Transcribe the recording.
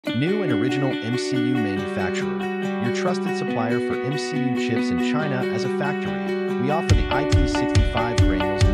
New and original MCU Manufacturer, your trusted supplier for MCU chips in China as a factory. We offer the IP65 Granules